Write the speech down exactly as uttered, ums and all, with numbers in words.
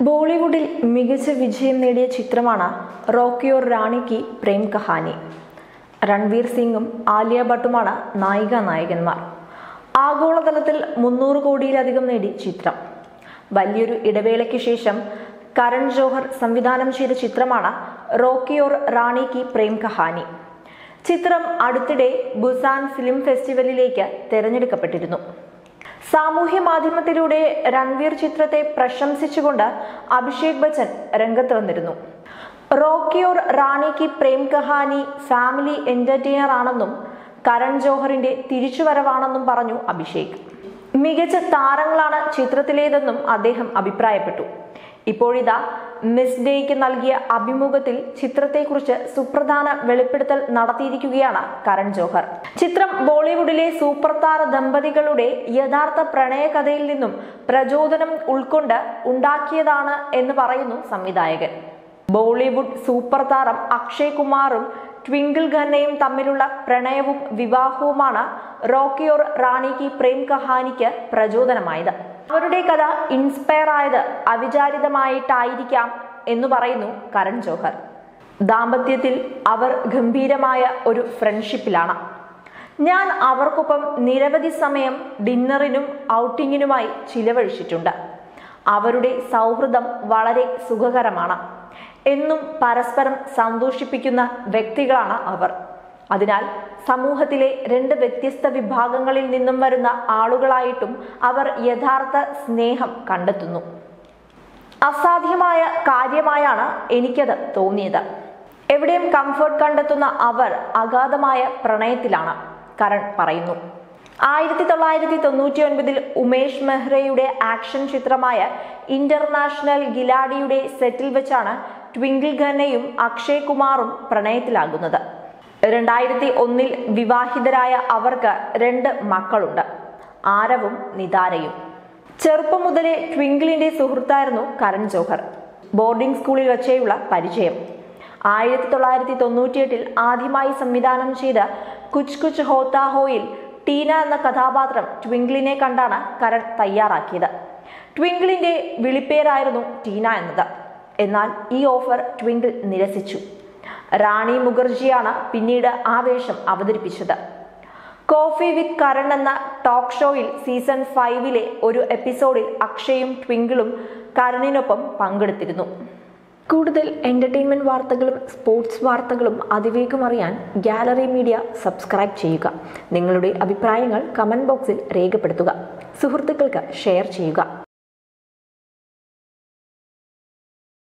ബോളിവുഡിൽ മികച്ച വിജയം നേടിയ ചിത്രമാണ് റോക്കി ഓർ റാണി കി പ്രേം കഹാനി. രൺവീർ സിംഗും ആലിയ ഭട്ടുമാണ് നായിക നായകന്മാർ. ആഗോളതലത്തിൽ മുന്നൂറ് കോടിയിലധികം നേടി ചിത്രം. വലിയൊരു ഇടവേളയ്ക്ക് ശേഷം കരൺ ജോഹർ സംവിധാനം ചെയ്ത ചിത്രമാണ് റോക്കി ഓർ റാണി കി പ്രേം കഹാനി. ചിത്രം അടുത്തിടെ ബുസാൻ ഫിലിം ഫെസ്റ്റിവലിലേക്ക് തിരഞ്ഞെടുക്കപ്പെട്ടിരുന്നു. സാമൂഹ്യ മാധ്യമത്തിലൂടെ രൺവീർ ചിത്രത്തെ പ്രശംസിച്ചുകൊണ്ട് അഭിഷേക് ബച്ചൻ രംഗത്ത് വന്നിരുന്നു. റോക്കി ഓർ റാണി കി പ്രേം കഹാനി ഫാമിലി എന്റർടൈനർ ആണെന്നും കരൺ ജോഹറിന്റെ തിരിച്ചുവരവാണെന്നും പറഞ്ഞു അഭിഷേക്. മികച്ച താരങ്ങളാണ് ചിത്രത്തിലേതെന്നും അദ്ദേഹം അഭിപ്രായപ്പെട്ടു. ഇപ്പോഴിതാ മിസ് ഡേയ്ക്ക് നൽകിയ അഭിമുഖത്തിൽ ചിത്രത്തെക്കുറിച്ച് സുപ്രധാന വെളിപ്പെടുത്തൽ നടത്തിയിരിക്കുകയാണ് കരൺ ജോഹർ. ചിത്രം ബോളിവുഡിലെ സൂപ്പർ താര ദമ്പതികളുടെ യഥാർത്ഥ പ്രണയകഥയിൽ നിന്നും പ്രചോദനം ഉൾക്കൊണ്ട് ഉണ്ടാക്കിയതാണ് എന്ന് പറയുന്നു സംവിധായകൻ. ബോളിവുഡ് സൂപ്പർ താരം അക്ഷയ് കുമാറും ട്വിങ്കിൾ ഖന്നയും തമ്മിലുള്ള പ്രണയവും വിവാഹവുമാണ് റോക്കി ഓർ റാണി കി പ്രേം കഹാനിക്ക് പ്രചോദനമായത്. അവരുടെ കഥ ഇൻസ്പയർ ആയത് അവിചാരിതമായിട്ടായിരിക്കാം എന്ന് പറയുന്നു കരൺ ജോഹർ. ദാമ്പത്യത്തിൽ അവർ ഗംഭീരമായ ഒരു ഫ്രണ്ട്ഷിപ്പിലാണ്. ഞാൻ അവർക്കൊപ്പം നിരവധി സമയം ഡിന്നറിനും ഔട്ടിങ്ങിനുമായി ചിലവഴിച്ചിട്ടുണ്ട്. അവരുടെ സൗഹൃദം വളരെ സുഖകരമാണ്. എന്നും പരസ്പരം സന്തോഷിപ്പിക്കുന്ന വ്യക്തികളാണ് അവർ. അതിനാൽ സമൂഹത്തിലെ രണ്ട് വ്യത്യസ്ത വിഭാഗങ്ങളിൽ നിന്നും വരുന്ന ആളുകളായിട്ടും അവർ യഥാർത്ഥ സ്നേഹം കണ്ടെത്തുന്നു. അസാധ്യമായ കാര്യമായാണ് എനിക്കത് തോന്നിയത്. എവിടെയും കംഫർട്ട് കണ്ടെത്തുന്ന അവർ അഗാധമായ പ്രണയത്തിലാണ്, കരൺ പറയുന്നു. ആയിരത്തി തൊള്ളായിരത്തി തൊണ്ണൂറ്റി ഒൻപതിൽ ഉമേഷ് മെഹ്റയുടെ ആക്ഷൻ ചിത്രമായ ഇന്റർനാഷണൽ ഗിലാഡിയുടെ സെറ്റിൽ വെച്ചാണ് ട്വിങ്കിൾ ഖന്നയും അക്ഷയ് കുമാറും പ്രണയത്തിലാകുന്നത്. രണ്ടായിരത്തി ഒന്നിൽ വിവാഹിതരായ അവർക്ക് രണ്ട് മക്കളുണ്ട്, ആരവും നിതാരയും. ചെറുപ്പം മുതലേ ട്വിങ്കിളിന്റെ സുഹൃത്തായിരുന്നു കരൺ ജോഹർ. ബോർഡിംഗ് സ്കൂളിൽ വെച്ചേയുള്ള പരിചയം. ആയിരത്തി തൊള്ളായിരത്തി തൊണ്ണൂറ്റിയെട്ടിൽ ആദ്യമായി സംവിധാനം ചെയ്ത കുച്ച് കുച്ച് ഹോത്താ ഹോയിൽ ടീന എന്ന കഥാപാത്രം ട്വിങ്കിളിനെ കണ്ടാണ് കരൺ തയ്യാറാക്കിയത്. ട്വിങ്കിളിന്റെ വിളിപ്പേരായിരുന്നു ടീന എന്നത്. എന്നാൽ ഈ ഓഫർ ട്വിങ്കിൾ നിരസിച്ചു. റാണി മുഖർജിയാണ് പിന്നീട് ആ വേഷം അവതരിപ്പിച്ചത്. കോഫി വിത്ത് കരൺ എന്ന ടോക്ക് ഷോയിൽ സീസൺ ഫൈവിലെ ഒരു എപ്പിസോഡിൽ അക്ഷയും ട്വിങ്കിളും കരണിനൊപ്പം പങ്കെടുത്തിരുന്നു. കൂടുതൽ എന്റർടൈൻമെന്റ് വാർത്തകളും സ്പോർട്സ് വാർത്തകളും അതിവേഗം അറിയാൻ ഗാലറി മീഡിയ സബ്സ്ക്രൈബ് ചെയ്യുക. നിങ്ങളുടെ അഭിപ്രായങ്ങൾ കമന്റ് ബോക്സിൽ രേഖപ്പെടുത്തുക. സുഹൃത്തുക്കൾക്ക് ഷെയർ ചെയ്യുക.